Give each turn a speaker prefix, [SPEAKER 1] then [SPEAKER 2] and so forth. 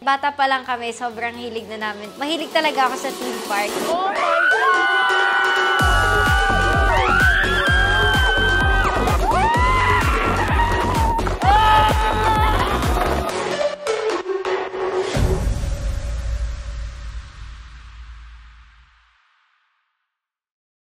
[SPEAKER 1] bata pa lang kami, sobrang hilig na namin. Mahilig talaga ako sa theme park.
[SPEAKER 2] Oh my